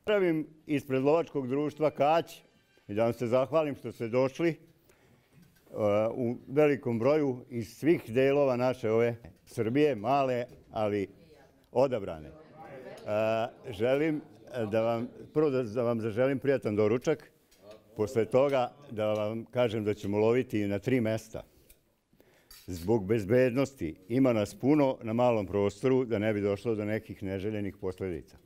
Pravim ispred lovačkog društva Kać i da vam se zahvalim što ste došli u velikom broju iz svih delova naše ove Srbije, male, ali odabrane. Želim da vam zaželim prijatan doručak. Posle toga da vam kažem da ćemo loviti na 3 mesta. Zbog bezbednosti ima nas puno na malom prostoru da ne bi došlo do nekih neželjenih posledica.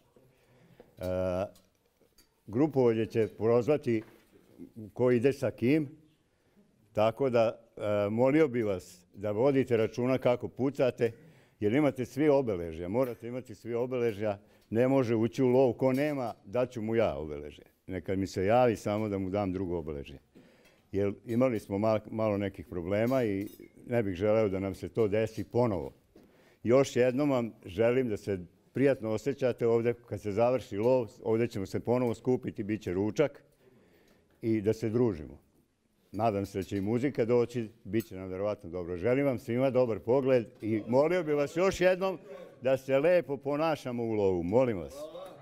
Grupovolje će prozvati ko ide sa kim, tako da molio bi vas da vodite računa kako pucate, jer imate svi obeležja, morate imati svi obeležja, ne može ući u lov, ko nema, daću mu ja obeležje. Neka mi se javi samo da mu dam drugo obeležje. Jer imali smo malo nekih problema i ne bih želeo da nam se to desi ponovo. Još jednom vam želim da se prijatno osjećate ovde kad se završi lov, ovde ćemo se ponovo skupiti, bit će ručak i da se družimo. Nadam se da će i muzika doći, bit će nam verovatno dobro. Želim vam svima dobar pogled i molio bih vas još jednom da se lepo ponašamo u lovu. Molim vas.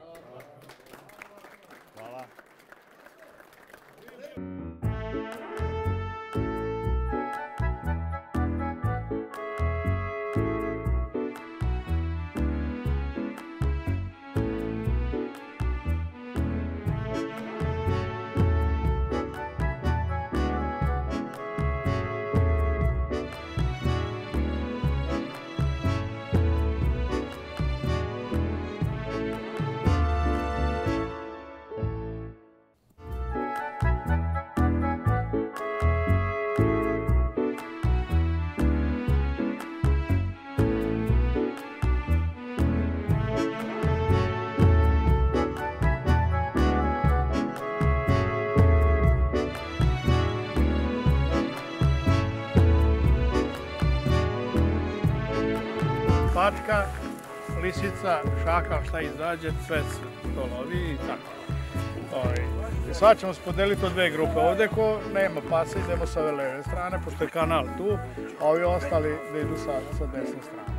Hvala. Pačka, lisica, šakal, šta izađe, sve se to lovi i tako. Sad ćemo se podeliti u 2 grupe. Ovdje ko nema pasa idemo sa ove leve strane, pošto je kanal tu, a ovi ostali da idu sa desne strane.